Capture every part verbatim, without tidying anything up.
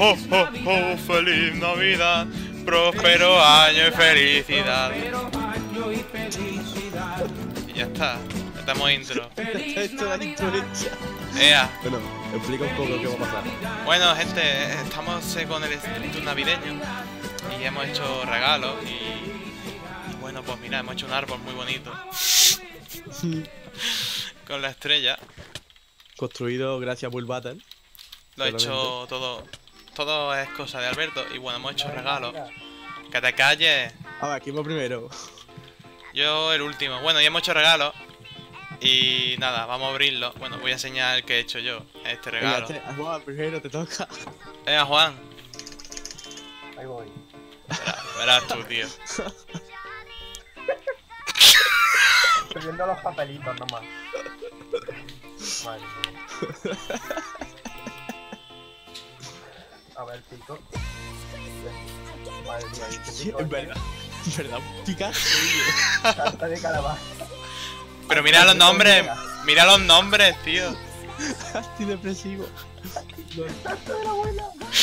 oh, oh, oh, feliz Navidad, próspero año y felicidad. Y ya está, ya estamos intro. Esto es la intro hecha. Ea. Bueno, explica un poco qué va a pasar. Bueno, gente, estamos eh, con el espíritu navideño y hemos hecho regalos y, y bueno, pues mira, hemos hecho un árbol muy bonito con la estrella. Construido gracias a Bull Battle. Lo he hecho todo, todo es cosa de Alberto y bueno, hemos hecho regalos. Que te calles. A ver, ¿quién va primero? Yo el último. Bueno, y hemos hecho regalos. Y nada, vamos a abrirlo. Bueno, voy a enseñar el que he hecho yo. Este regalo. Venga, este, Juan, primero te toca. Venga, Juan. Ahí voy. Verás, verás tú, tío. Estoy viendo los papelitos nomás. Madre mía. A ver, pico. Madre mía, ¿qué pico? En verdad, en verdad, Picasso. Carta de calabaza. Pero mira los nombres. Mira los nombres, tío. Antidepresivo. Carta de la abuela.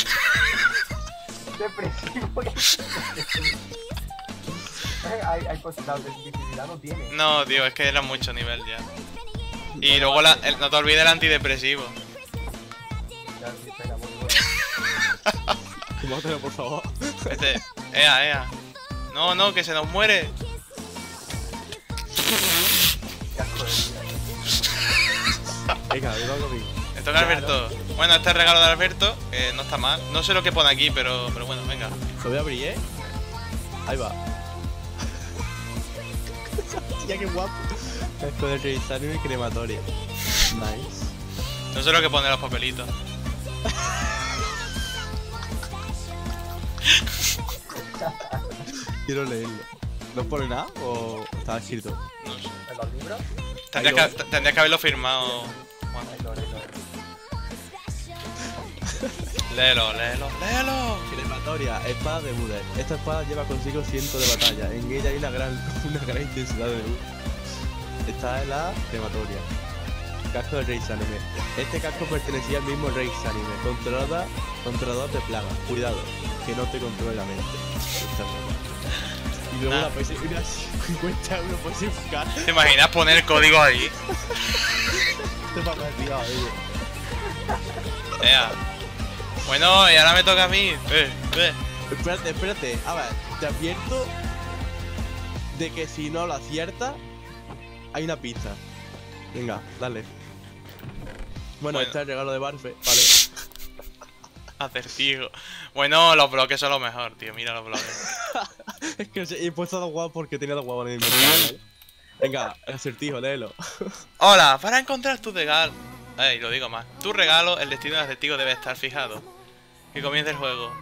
Depresivo. Hay, hay posibilidad de visibilidad, no tiene. No, tío, es que era mucho nivel ya. Y luego la, el, no te olvides el antidepresivo. Ya, sí, espera, voy, voy. Tómatelo, por favor. Este, ea, ea. No, no, que se nos muere. Qué asco de vida. Venga, venga conmigo. Me toca Alberto. Bueno, este es regalo de Alberto, que no está mal. No sé lo que pone aquí, pero, pero bueno, venga. Lo voy a abrir, ¿eh? Ahí va. Ya qué guapo. Esto de revisar mi crematoria. Nice. No sé lo que pone los papelitos. Quiero leerlo. ¿No pone nada o está escrito? No sé. ¿En los libros? Tendrías que, tendrías que haberlo firmado. Juan. Ahí lo, ahí lo. Léelo, léelo, léelo. Crematoria, espada de Buda. Esta espada lleva consigo cientos de batallas. En ella hay una gran, una gran intensidad de luz. Esta es la crematoria. Casco del rey Sanime. Este casco pertenecía al mismo rey Sanime. Controlada, controlador de plagas. Cuidado, que no te controle la mente. Esta es la- Y luego Nah. la puedes unas cincuenta euros puedes buscar. ¿Te imaginas poner el código ahí? Este papel, tío, oye. Ea. Bueno, y ahora me toca a mí. Eh, eh. Espérate, espérate. A ver, te advierto de que si no lo aciertas, hay una pizza. Venga, dale. Bueno, Bueno. este es el regalo de Barfe, ¿vale? Acertijo. Bueno, los bloques son lo mejor, tío. Mira los bloques. Es que he puesto dos guavos porque tenía dos guavos en el mercado, ¿vale? Venga, el acertijo, léelo. Hola, para encontrar tu regalo. Ey, lo digo más. Tu regalo, el destino del acertijo debe estar fijado. Que comience el juego.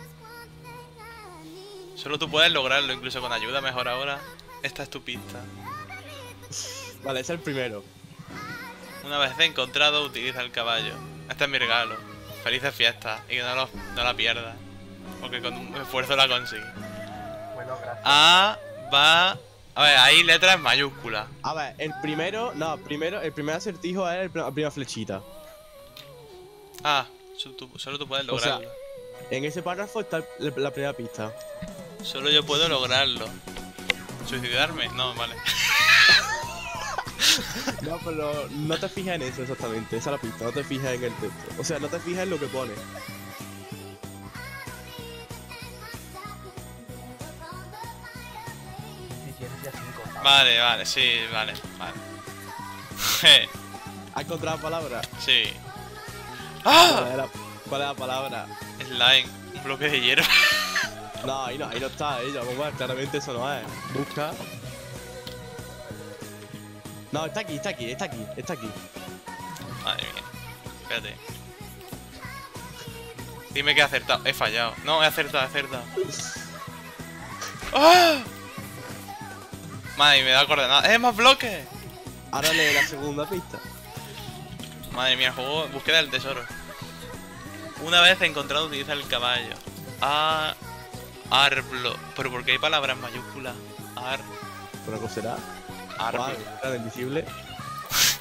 Solo tú puedes lograrlo, incluso con ayuda mejor ahora. Esta es tu pista. Vale, ese es el primero. Una vez encontrado, utiliza el caballo. Este es mi regalo. Felices fiestas y que no, lo, no la pierdas. Porque con un esfuerzo la consigues. Bueno, gracias. A, va. A ver, hay letras en mayúsculas. A ver, el primero, no, primero, el primer acertijo es el pr- la primera flechita. Ah, solo tú, solo tú puedes O sea, lograrlo. En ese párrafo está el- la primera pista. Solo yo puedo lograrlo. ¿Suicidarme? No, vale. No, pero no te fijas en eso exactamente, esa es la pista, no te fijas en el texto. O sea, no te fijas en lo que pone. Eficiencia cinco, ¿sabes? Vale, vale, sí, vale, vale. Je, ¿Has encontrado la palabra? sí. ¿Cuál ¡Ah! es la, cuál es la palabra? Slime, un bloque de hierro. No, ahí no, ahí no está ella, bomba, claramente eso no es. Busca. No, está aquí, está aquí, está aquí, está aquí. Madre mía. Espérate. Dime que he acertado. He fallado. No, he acertado, he acertado. ¡Ah! Madre mía, me da coordenadas. ¡Eh, más bloques! Ahora lee la segunda pista. Madre mía, el juego búsqueda del tesoro. Una vez encontrado, utiliza el caballo. A. Arblo. ¿Pero por qué hay palabras en mayúsculas? Ar. ¿Por algo será? Arblo. Guau, era invisible.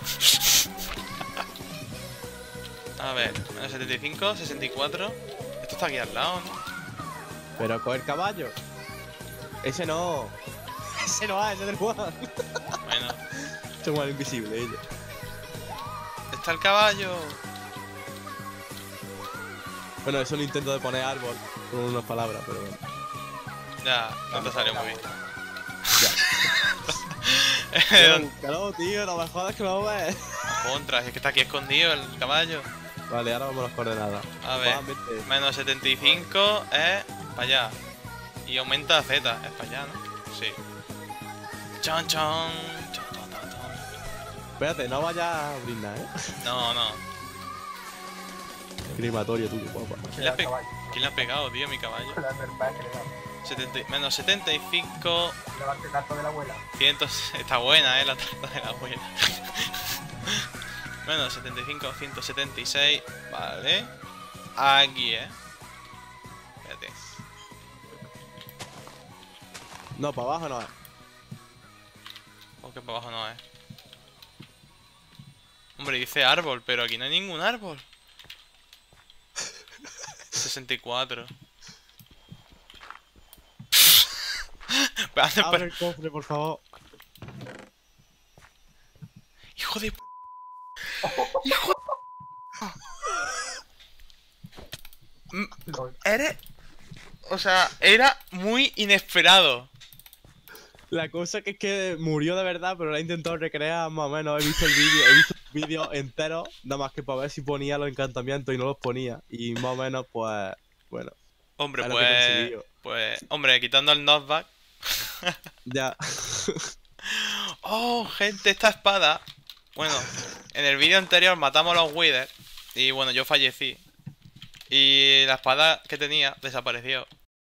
A ver, setenta y cinco, sesenta y cuatro. Esto Esto está aquí al lado, ¿no? Pero coger caballo. Ese no. Ese no es, ese es del Juan. Bueno, Este es Juan invisible, ella. está el caballo. Bueno, es un intento de poner árbol con unas palabras, pero bueno. Ya, no te salió muy bien. Pero búscalo, tío, no me jodas que no lo ves. Contra, es que está aquí escondido el caballo. Vale, ahora vamos a las coordenadas. A ver, Juan, vete. menos setenta y cinco es para allá. Y aumenta a Z, es para allá, ¿no? Sí. Chon chon. Chon, ton, ton, ton. Espérate, no vayas a brindar, eh. No, no. Climatorio tuyo, guapa. ¿Quién le, ha pe- ¿Quién le ha pegado, tío, a mi caballo? La nerfa que le da. setenta, menos setenta y cinco. Levante el gato de la abuela. cien. Está buena, eh, la tarta de la abuela. Menos setenta y cinco, ciento setenta y seis. Vale. Aquí, eh. Espérate. No, para abajo no es. Porque para abajo no es. Hombre, dice árbol, pero aquí no hay ningún árbol. sesenta y cuatro. Espérate, Abre espérate. el cofre, por favor. Hijo de p. Hijo de p. Lol. Eres. O sea, era muy inesperado. La cosa que es que murió de verdad, pero la he intentado recrear más o menos. He visto el vídeo, he visto el vídeo entero, nada más que para ver si ponía los encantamientos y no los ponía. Y más o menos, pues, bueno, Hombre, es lo que he pues. conseguido. Pues. Hombre, quitando el knockback. Ya. Oh, gente, esta espada. Bueno, en el vídeo anterior matamos a los Wither. Y bueno, yo fallecí. Y la espada que tenía desapareció.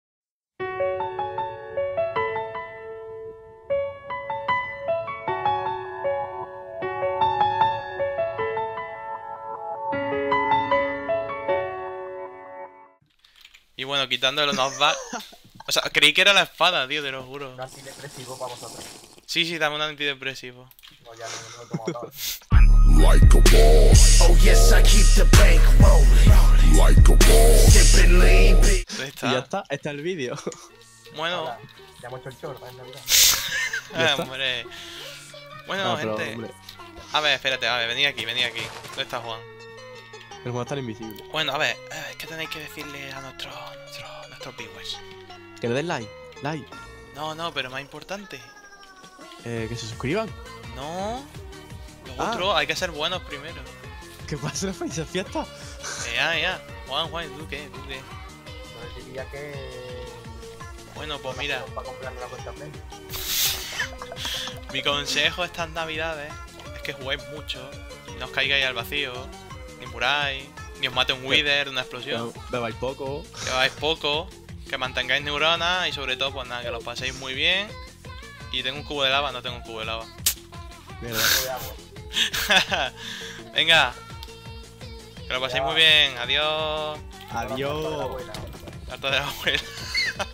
Y bueno, quitando los knockback. O sea, creí que era la espada, tío, te lo juro. Un antidepresivo para vosotros. Sí, sí, dame un antidepresivo. No, ya no, no lo he tomado todo. Like a boss. Oh yes, I keep the bank rolling. Like a boss. Sipping lean, big. ¿Dónde Y ya está? está, este es el vídeo. Bueno, Hola, ya hemos hecho el chorro en Navidad. ¿Ya está? hombre. Bueno, Ah, pero, gente. hombre, A ver, espérate, a ver, vení aquí, vení aquí. ¿Dónde está Juan? el Juan está invisible. Bueno, a ver, eh, es que tenéis que decirle a nuestros nuestros nuestros viewers. Que le den like, like. No, no, pero más importante. Eh, que se suscriban. No. Lo Ah. otro, hay que ser buenos primero. Que pase la feliz fiesta. Eh, ya, ya. Juan, Juan, ¿tú qué? ¿Tú qué? Yo diría que. Bueno, pues mira, Para comprarme la cuenta Play. mi consejo estas navidades es que juguéis mucho y no os caigáis al vacío, ni muráis, ni os mate un Wither de una explosión, Be- Bebáis poco. que hagáis poco, que mantengáis neuronas y sobre todo, pues nada, que lo paséis muy bien. Y tengo un cubo de lava, no tengo un cubo de lava. Mierda. De agua. Venga, que lo paséis Ya. muy bien, adiós. Adiós. Buena. Harto de la abuela.